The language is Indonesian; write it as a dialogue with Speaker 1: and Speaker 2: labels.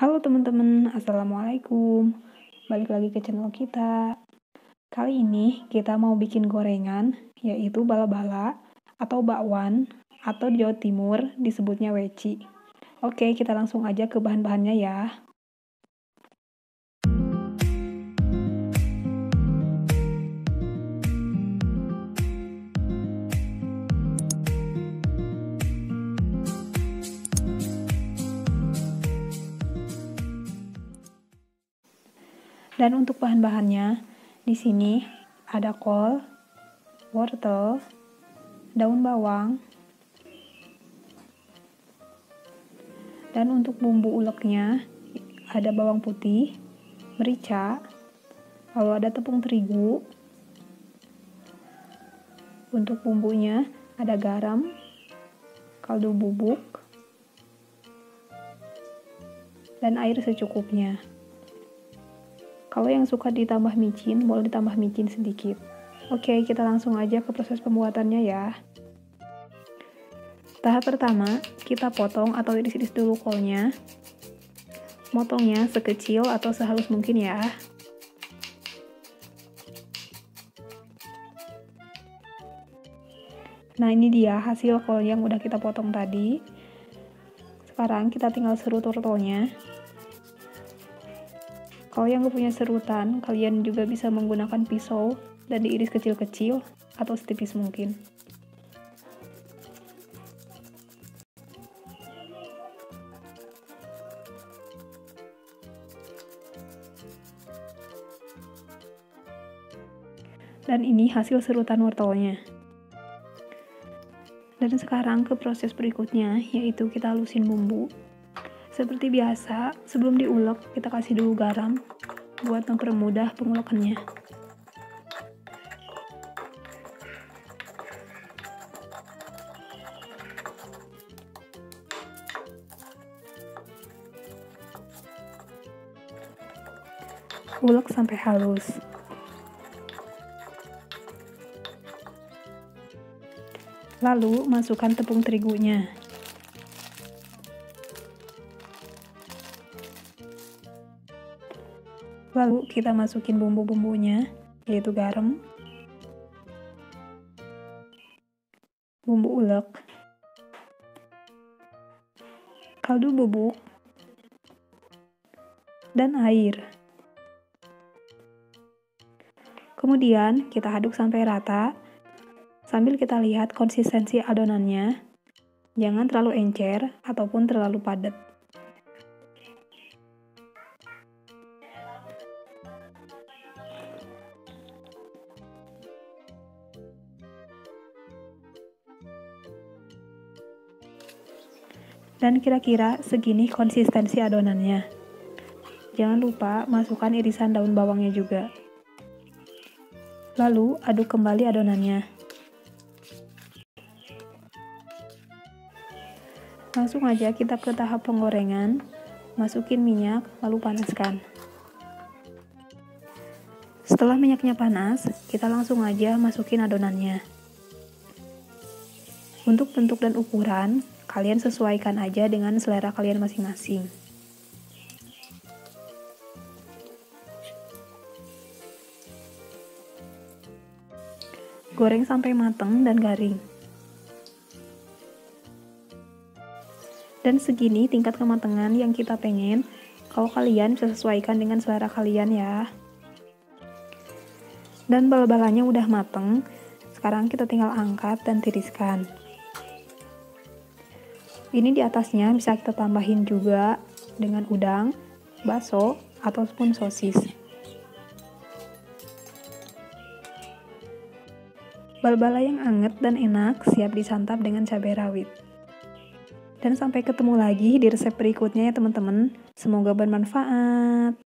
Speaker 1: Halo teman-teman, Assalamualaikum. Balik lagi ke channel kita. Kali ini kita mau bikin gorengan, yaitu bala-bala atau bakwan, atau di Jawa Timur disebutnya weci. Oke, kita langsung aja ke bahan-bahannya ya. Dan untuk bahan-bahannya, di sini ada kol, wortel, daun bawang, dan untuk bumbu uleknya ada bawang putih, merica, lalu ada tepung terigu. Untuk bumbunya ada garam, kaldu bubuk, dan air secukupnya. Kalau yang suka ditambah micin, boleh ditambah micin sedikit. Oke, kita langsung aja ke proses pembuatannya ya. Tahap pertama, kita potong atau iris-iris dulu kolnya. Motongnya sekecil atau sehalus mungkin ya. Nah, ini dia hasil kol yang udah kita potong tadi. Sekarang kita tinggal serut wortelnya. Kalau yang gak punya serutan, kalian juga bisa menggunakan pisau dan diiris kecil-kecil atau setipis mungkin. Dan ini hasil serutan wortelnya. Dan sekarang ke proses berikutnya, yaitu kita halusin bumbu. Seperti biasa, sebelum diulek, kita kasih dulu garam buat mempermudah pengulekannya. Ulek sampai halus. Lalu, masukkan tepung terigunya. Lalu kita masukin bumbu-bumbunya, yaitu garam, bumbu ulek, kaldu bubuk, dan air. Kemudian kita aduk sampai rata, sambil kita lihat konsistensi adonannya, jangan terlalu encer ataupun terlalu padat. Dan kira-kira segini konsistensi adonannya. Jangan lupa masukkan irisan daun bawangnya juga. Lalu aduk kembali adonannya. Langsung aja kita ke tahap penggorengan. Masukin minyak, lalu panaskan. Setelah minyaknya panas, kita langsung aja masukin adonannya. Untuk bentuk dan ukuran, kalian sesuaikan aja dengan selera kalian masing-masing. Goreng sampai matang dan garing. Dan segini tingkat kematangan yang kita pengen. Kalau kalian bisa sesuaikan dengan selera kalian ya. Dan bal-balanya udah mateng. Sekarang kita tinggal angkat dan tiriskan. Ini di atasnya bisa kita tambahin juga dengan udang, bakso, ataupun sosis. Bal-bala yang anget dan enak siap disantap dengan cabai rawit. Dan sampai ketemu lagi di resep berikutnya ya teman-teman. Semoga bermanfaat.